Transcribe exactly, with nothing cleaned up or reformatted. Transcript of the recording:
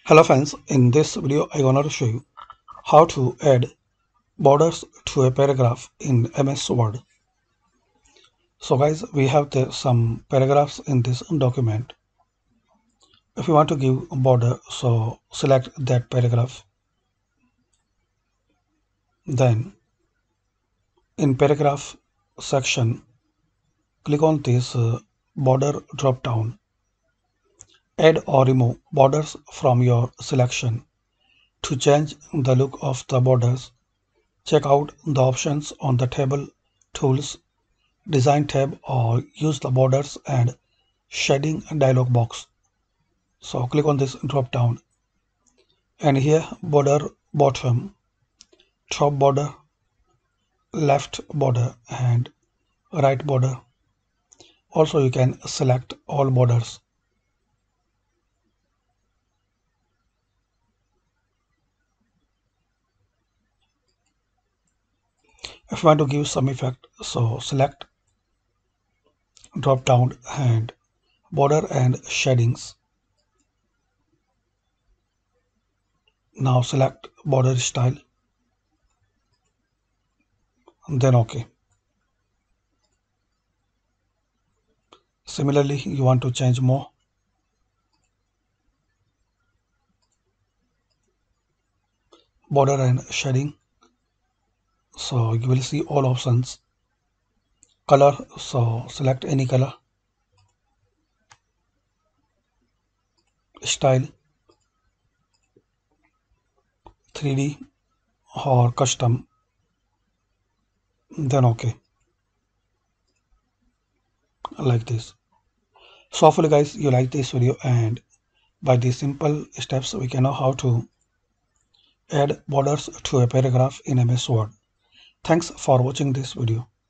Hello friends, in this video I gonna show you how to add borders to a paragraph in M S Word. So guys, we have the, some paragraphs in this document. If you want to give a border, so select that paragraph. Then in paragraph section, click on this uh, border drop down. Add or remove borders from your selection. To change the look of the borders, check out the options on the table Tools Design tab or use the borders and shading dialog box. So click on this drop down and here border bottom, top border, left border and right border. Also you can select all borders. If you want to give some effect, so select drop down and border and shadings. Now select border style, then OK. Similarly, you want to change more. Border and shading. So you will see all options. Color, so select any color. Style, three D or custom, then OK, like this. So hopefully guys you like this video, and by these simple steps we can know how to add borders to a paragraph in M S Word. Thanks for watching this video.